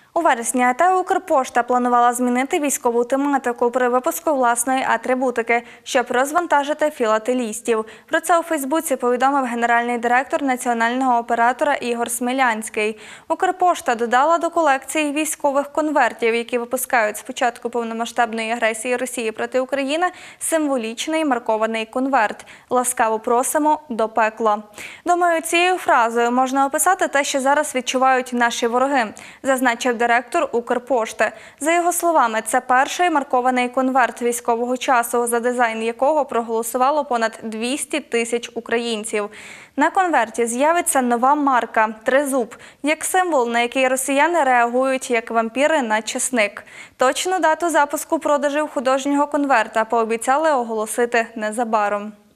У вересні АТ «Укрпошта» планувала змінити військову тематику при випуску власної атрибутики, щоб розвантажити філателістів. Про це у Фейсбуці повідомив генеральний директор національного оператора Ігор Смілянський. «Укрпошта» додала до колекції військових конвертів, які випускають з початку повномасштабної агресії Росії проти України, символічний маркований конверт «Ласкаво просимо до пекла». Думаю, цією фразою можна описати те, що зараз відчувають наші вороги, зазначив директор «Укрпошти». За його словами, це перший маркований конверт військового часу, за дизайн якого проголосувало понад 200 тисяч українців. На конверті з'явиться нова марка – «Тризуб», як символ, на який росіяни реагують як вампіри на часник. Точну дату запуску продажів художнього конверта пообіцяли оголосити незабаром.